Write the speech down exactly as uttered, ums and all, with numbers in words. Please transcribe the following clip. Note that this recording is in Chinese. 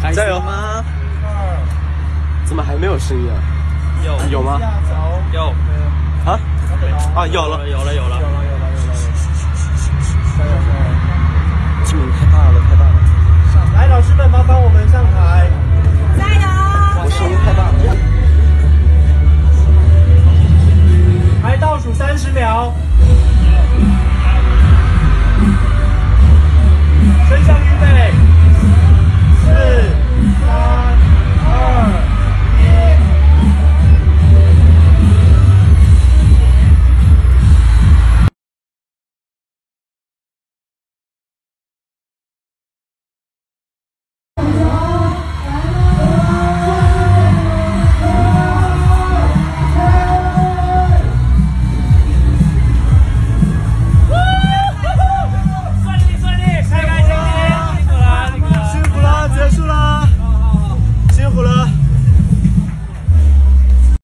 加油吗？怎么还没有声音啊？ 有有吗？ 有啊啊，有了有了有了。